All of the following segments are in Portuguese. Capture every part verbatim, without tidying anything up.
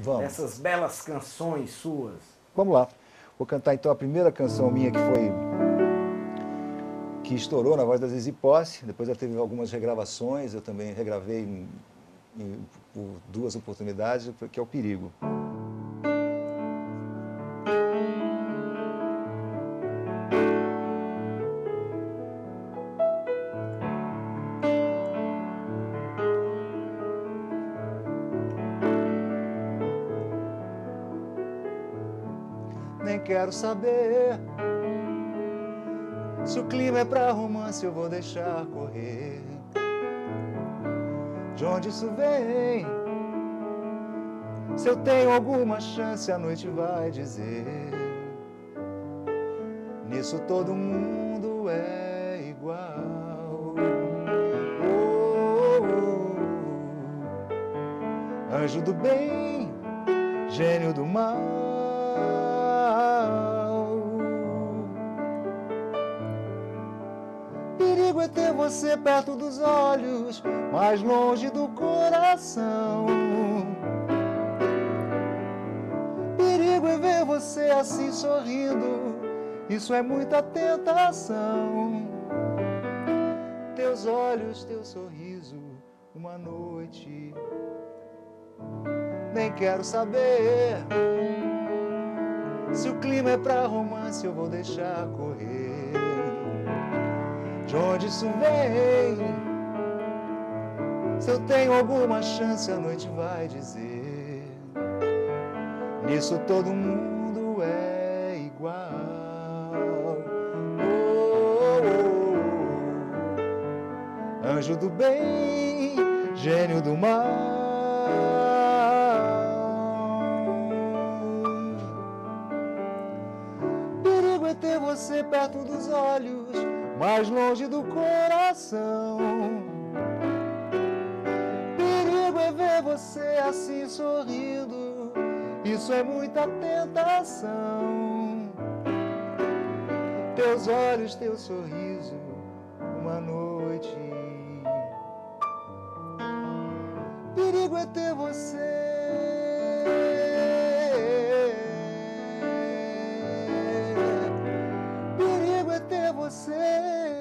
Vamos. dessas belas canções suas? Vamos lá. Vou cantar então a primeira canção minha que foi... que estourou na voz da Zizi Posse. Depois ela teve algumas regravações, eu também regravei em, em, por duas oportunidades, que é o Perigo. Nem quero saber se o clima é pra romance, eu vou deixar correr. De onde isso vem? Se eu tenho alguma chance, a noite vai dizer. Nisso todo mundo é igual. Oh, oh, oh. Anjo do bem, gênio do mal. Perigo é ter você perto dos olhos, mais longe do coração. Perigo é ver você assim sorrindo, isso é muita tentação. Teus olhos, teu sorriso, uma noite. Nem quero saber se o clima é pra romance, eu vou deixar correr. De onde isso vem? Se eu tenho alguma chance, a noite vai dizer. Nisso todo mundo é igual. Oh, oh, oh. Anjo do bem, gênio do mal. Perigo é ter você perto dos olhos, mais longe do coração. Perigo é ver você assim sorrindo, isso é muita tentação. Teus olhos, teu sorriso, uma noite. Perigo é ter você. Perigo é ter você.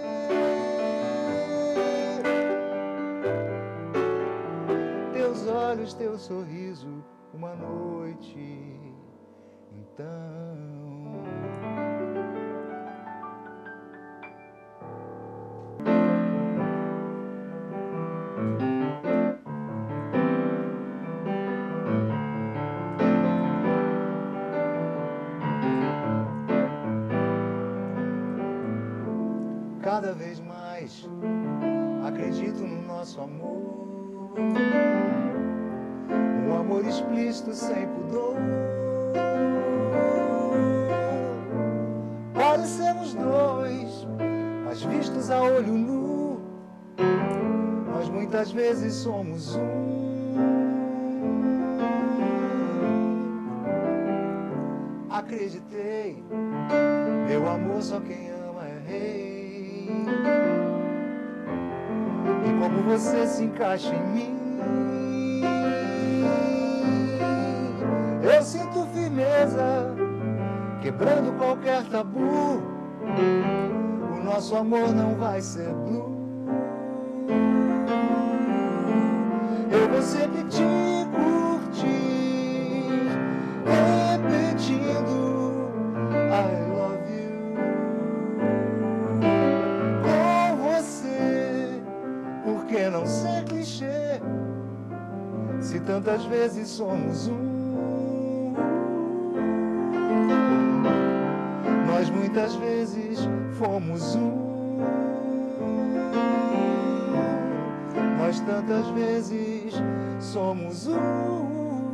Teus olhos, teu sorriso, uma noite. Então, cada vez mais acredito no nosso amor, um amor explícito sem pudor. Parecemos dois, mas vistos a olho nu, nós muitas vezes somos um. Acreditei, meu amor, só quem ama é rei. E como você se encaixa em mim, eu sinto firmeza, quebrando qualquer tabu. O nosso amor não vai ser blue. Eu vou sempre te curtir, repetindo I love you. Com você, por que não ser clichê, se tantas vezes somos um? Nós muitas vezes fomos um. Nós tantas vezes somos um.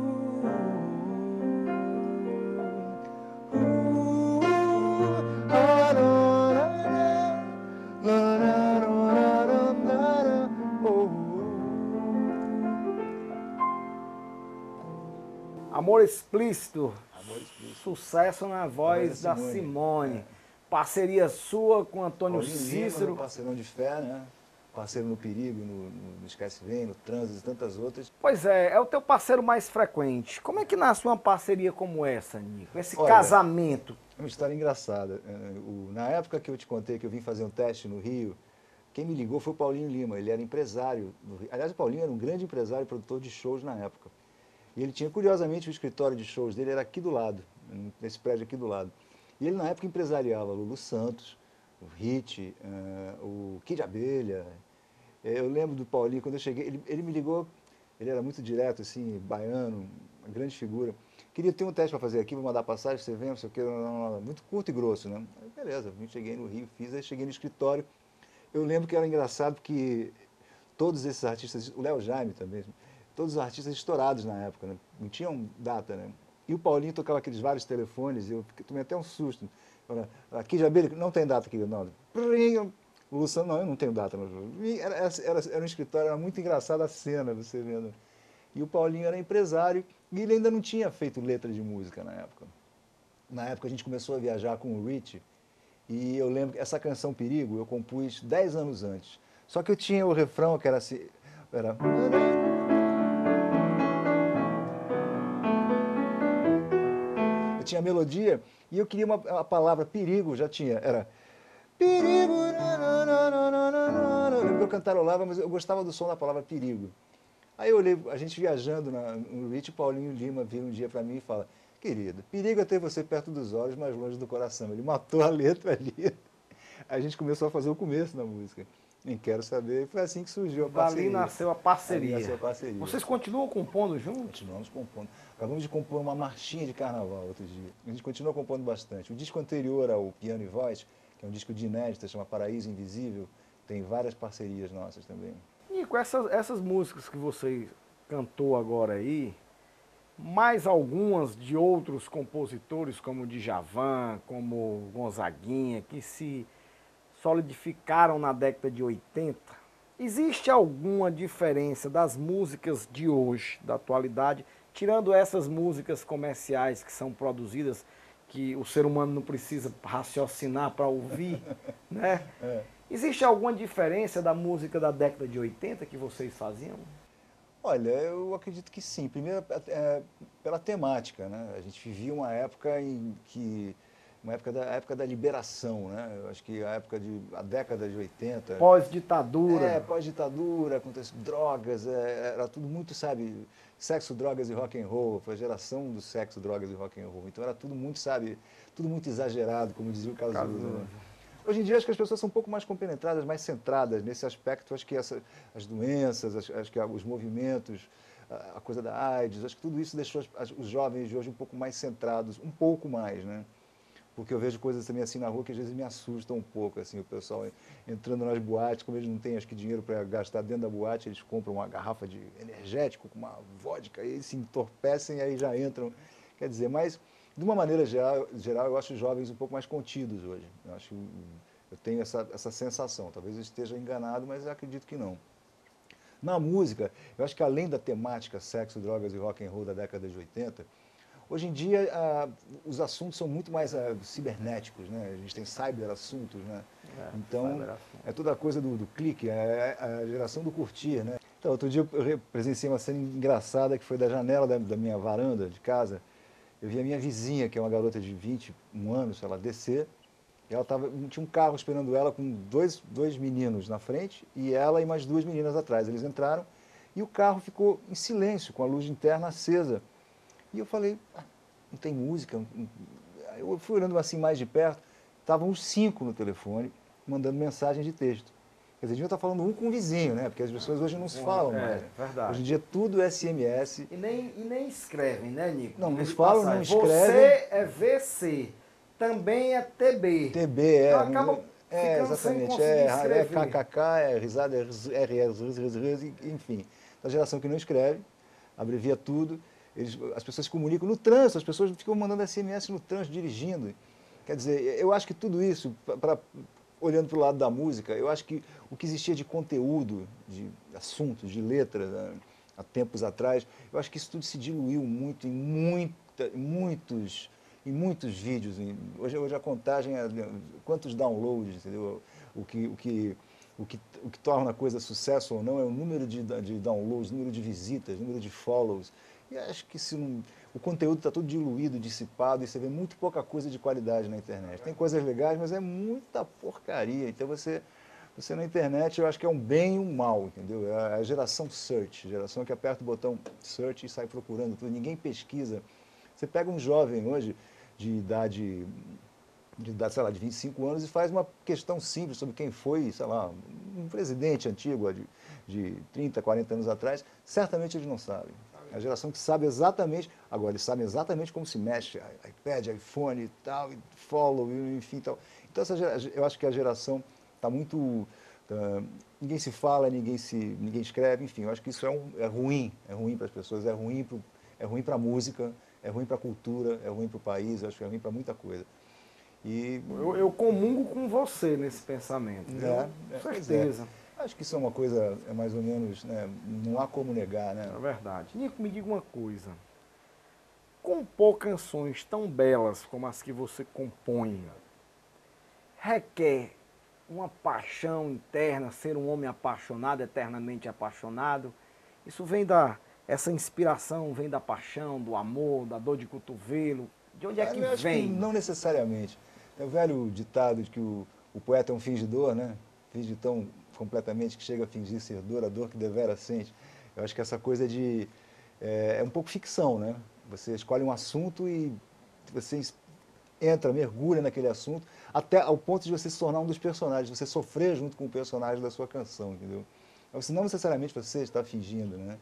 Amor Explícito, Amor Explícito. Sucesso na voz da Simone. É. Parceria sua com Antônio Paulinho Cícero. Lima, parceirão de fé, né? parceiro no Perigo, no, no Esquece Vem, no Trânsito e tantas outras. Pois é, é o teu parceiro mais frequente. Como é que nasce uma parceria como essa, Nico? Esse Olha, casamento. É uma história engraçada. É, o- Na época que eu te contei que eu vim fazer um teste no Rio, quem me ligou foi o Paulinho Lima. Ele era empresário no Rio. Aliás, o Paulinho era um grande empresário e produtor de shows na época. E ele tinha, curiosamente, o escritório de shows dele era aqui do lado, nesse prédio aqui do lado. E ele, na época, empresariava Lulu Santos, o Hit, eh, o Kid Abelha. Eh, Eu lembro do Paulinho, quando eu cheguei, ele, ele me ligou, ele era muito direto, assim, baiano, uma grande figura. Queria ter um teste para fazer aqui, vou mandar passagem, você vem, não sei o quê, não, não, não, muito curto e grosso, né? Aí, beleza, eu cheguei no Rio, fiz, aí cheguei no escritório. Eu lembro que era engraçado porque todos esses artistas, o Léo Jaime também, todos os artistas estourados na época, né? Não tinham data, né? E o Paulinho tocava aqueles vários telefones, e eu fiquei- tomei até um susto. Falei, aqui de abelha, não tem data aqui, não. O Luciano, não, eu não tenho data. Não. E Era, era, era um escritório, era muito engraçada a cena, você vendo. E o Paulinho era empresário, e ele ainda não tinha feito letra de música na época. Na época a gente começou a viajar com o Rich, e eu lembro que essa canção Perigo eu compus dez anos antes. Só que eu tinha o refrão que era assim, era... Eu tinha a melodia e eu queria uma, a palavra perigo, já tinha, era perigo, nananana. Eu lembro que eu cantarolava, mas eu gostava do som da palavra perigo. Aí eu olhei, a gente viajando na, no Rich, Paulinho Lima vira um dia para mim e fala, querido, perigo é ter você perto dos olhos, mas longe do coração. Ele matou a letra ali. A gente começou a fazer o começo da música. Nem quero saber. E foi assim que surgiu a Dali parceria. nasceu a Ali parceria. nasceu a parceria. Vocês continuam compondo juntos? Continuamos compondo. Acabamos de compor uma marchinha de carnaval outro dia. A gente continua compondo bastante. O disco anterior ao Piano e Voz, que é um disco de inédita, chama Paraíso Invisível, tem várias parcerias nossas também. Nico, essas, essas músicas que você cantou agora aí, mais algumas de outros compositores, como Djavan, como Gonzaguinha, que se solidificaram na década de oitenta, existe alguma diferença das músicas de hoje, da atualidade, tirando essas músicas comerciais que são produzidas, que o ser humano não precisa raciocinar para ouvir, né? É. Existe alguma diferença da música da década de oitenta que vocês faziam? Olha, eu acredito que sim. Primeiro, é, pela temática, né? A gente vivia uma época em que uma época da a época da liberação, né? Eu acho que a época de a década de oitenta, Pós-ditadura. é, pós-ditadura, acontece drogas, é, era tudo muito, sabe, sexo, drogas e rock and roll, foi a geração do sexo, drogas e rock and roll. Então era tudo muito, sabe, tudo muito exagerado, como dizia o Cazuza, né? Hoje em dia, acho que as pessoas são um pouco mais compenetradas, mais centradas nesse aspecto. Acho que essa, as doenças, acho, acho que os movimentos, a, a coisa da AIDS, acho que tudo isso deixou as, as, os jovens de hoje um pouco mais centrados, um pouco mais, né? Porque eu vejo coisas também assim na rua que às vezes me assustam um pouco, assim, o pessoal entrando nas boates, como eles não têm, acho que, dinheiro para gastar dentro da boate, eles compram uma garrafa de energético com uma vodka, e eles se entorpecem e aí já entram. Quer dizer, mas, de uma maneira geral, geral eu acho os jovens um pouco mais contidos hoje. Eu, acho, eu tenho essa, essa sensação. Talvez eu esteja enganado, mas eu acredito que não. Na música, eu acho que além da temática sexo, drogas e rock and roll da década de oitenta, hoje em dia, ah, os assuntos são muito mais ah, cibernéticos, né? A gente tem cyber-assuntos, né? É, Então, cyber-assunto. é toda a coisa do, do clique, é a geração do curtir, né? Então, outro dia eu presenciei uma cena engraçada que foi da janela da, da minha varanda de casa. Eu vi a minha vizinha, que é uma garota de vinte e um anos, ela descer, e ela tava, tinha um carro esperando ela com dois, dois meninos na frente e ela e mais duas meninas atrás. Eles entraram e o carro ficou em silêncio, com a luz interna acesa. E eu falei, ah, não tem música? Eu fui olhando assim mais de perto, estavam os cinco no telefone, mandando mensagem de texto. Quer dizer, a gente está falando um com o vizinho, né? Porque as pessoas hoje não se falam É, mais. verdade. Hoje em dia tudo é S M S. E nem, e nem escrevem, né, Nico? Não, não Diga de falam, passagem. não escrevem. Você é V C, também é T B. T B, é. Então acaba É, ficando sem exatamente. conseguir É, é escrever. K K K, é risada, é R R, enfim. A geração que não escreve, abrevia tudo. Eles, as pessoas se comunicam no trânsito, as pessoas ficam mandando S M S no trânsito, dirigindo. Quer dizer, eu acho que tudo isso, pra, pra, olhando para o lado da música, eu acho que o que existia de conteúdo, de assuntos, de letras, né, há tempos atrás, eu acho que isso tudo se diluiu muito em muita, muitos, em muitos vídeos. Hoje, hoje a contagem é quantos downloads, entendeu? O que, o que O que, o que torna a coisa sucesso ou não é o número de, de downloads, número de visitas, número de follows. E acho que se não, o conteúdo está todo diluído, dissipado, e você vê muito pouca coisa de qualidade na internet. Tem coisas legais, mas é muita porcaria. Então você, você na internet, eu acho que é um bem e um mal, entendeu? É a geração search, geração que aperta o botão search e sai procurando tudo. Ninguém pesquisa. Você pega um jovem hoje de idade, de idade, sei lá, de vinte e cinco anos e faz uma questão simples sobre quem foi, sei lá, um presidente antigo de, de trinta, quarenta anos atrás, certamente eles não sabem. A geração que sabe exatamente, agora eles sabem exatamente como se mexe, iPad, iPhone e tal, e follow, enfim, tal. Então essa, eu acho que a geração está muito, uh, ninguém se fala, ninguém se, ninguém escreve, enfim, eu acho que isso é, um, é ruim, é ruim para as pessoas, é ruim para é ruim para a música, é ruim para a cultura, é ruim para o país, eu acho que é ruim para muita coisa. E eu, eu comungo com você nesse pensamento, é, com é, certeza. É. Acho que isso é uma coisa, é mais ou menos, né, não há como negar, né? É verdade. Nico, me diga uma coisa. Compor canções tão belas como as que você compõe requer uma paixão interna, ser um homem apaixonado, eternamente apaixonado. Isso vem da, essa inspiração vem da paixão, do amor, da dor de cotovelo. De onde é que Eu acho vem? Que não necessariamente. É o velho ditado de que o, o poeta é um fingidor, né? Finge tão completamente que chega a fingir ser dor, a dor que devera sente. Eu acho que essa coisa de... É, é um pouco ficção, né? Você escolhe um assunto e você entra, mergulha naquele assunto, até ao ponto de você se tornar um dos personagens, você sofrer junto com o personagem da sua canção, entendeu? Mas não necessariamente você está fingindo, né?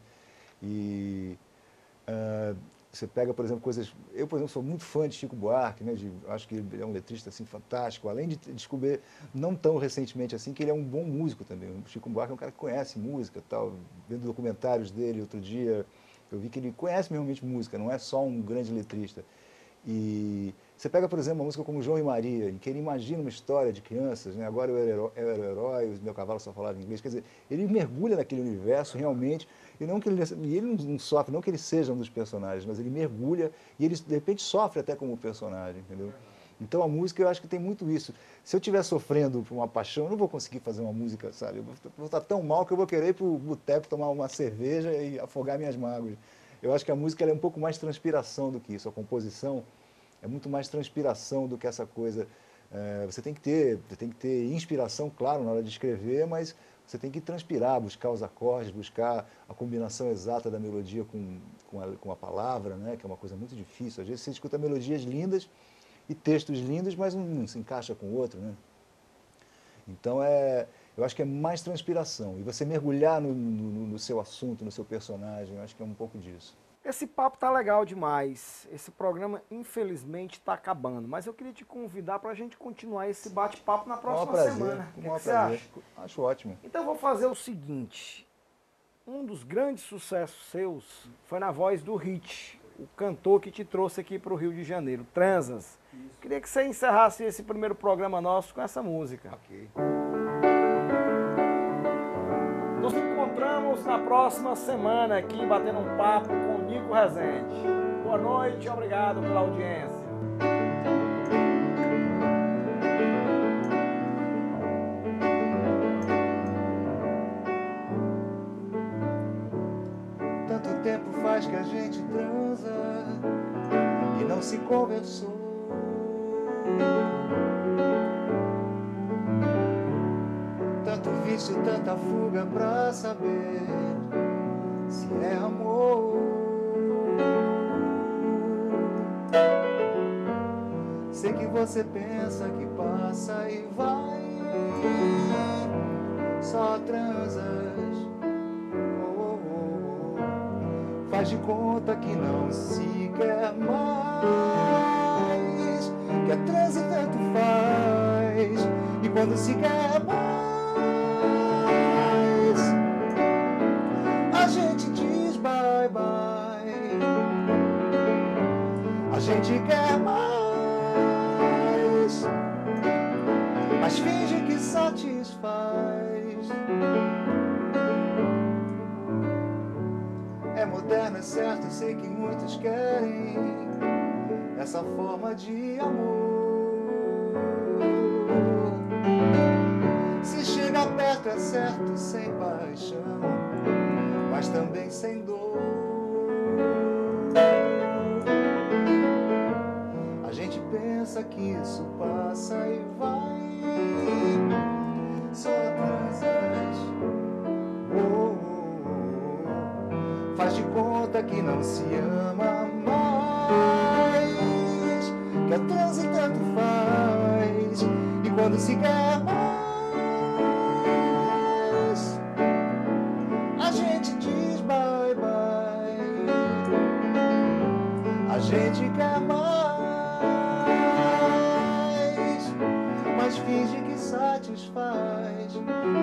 E uh, você pega, por exemplo, coisas... Eu, por exemplo, sou muito fã de Chico Buarque, né? De, acho que ele é um letrista assim, fantástico, além de descobrir, não tão recentemente assim, que ele é um bom músico também. O Chico Buarque é um cara que conhece música, tal. Vendo documentários dele outro dia, eu vi que ele conhece realmente música, não é só um grande letrista. E você pega, por exemplo, uma música como João e Maria, em que ele imagina uma história de crianças, né? Agora eu era, herói, eu era o herói, o meu cavalo só falava inglês. Quer dizer, ele mergulha naquele universo realmente, e, não que ele, e ele não sofre, não que ele seja um dos personagens, mas ele mergulha e ele, de repente, sofre até como personagem, entendeu? Então a música, eu acho que tem muito isso. Se eu estiver sofrendo por uma paixão, eu não vou conseguir fazer uma música, sabe? Eu vou estar tão mal que eu vou querer ir para o boteco tomar uma cerveja e afogar minhas mágoas. Eu acho que a música ela é um pouco mais transpiração do que isso. A composição é muito mais transpiração do que essa coisa. É, você tem que ter, você tem que ter inspiração, claro, na hora de escrever, mas você tem que transpirar, buscar os acordes, buscar a combinação exata da melodia com, com, a, com a palavra, né? Que é uma coisa muito difícil. Às vezes você escuta melodias lindas e textos lindos, mas um se encaixa com o outro, né? Então, é, eu acho que é mais transpiração. E você mergulhar no, no, no seu assunto, no seu personagem, eu acho que é um pouco disso. Esse papo tá legal demais. Esse programa, infelizmente, está acabando. Mas eu queria te convidar para a gente continuar esse bate-papo na próxima prazer, semana. O que, que você prazer. acha? Acho ótimo. Então eu vou fazer o seguinte. Um dos grandes sucessos seus foi na voz do Hit, o cantor que te trouxe aqui para o Rio de Janeiro, Transas. Isso. Queria que você encerrasse esse primeiro programa nosso com essa música. Ok. Nos encontramos na próxima semana aqui, batendo um papo com o Nico Rezende. Boa noite e obrigado pela audiência. Tanto tempo faz que a gente transa e não se conversou. Tanto vício, tanta fuga pra saber se é amor. Sei que você pensa que passa e vai, só transas. Oh, oh, oh. Faz de conta que não se quer mais, que a transa tanto faz, e quando se quer mais a gente diz bye bye. A gente quer mais, mas finge que satisfaz. É moderno, é certo, sei que muitos querem essa forma de amor. Se chega perto gosto é certo sem paixão, mas também sem dor. A gente pensa que isso passa e vai, só transas. Oh, oh, oh. Faz de conta que não se ama mais, que a transe tanto faz, e quando se quer mais, a gente diz bye bye. A gente quer mais, mas finge que satisfaz.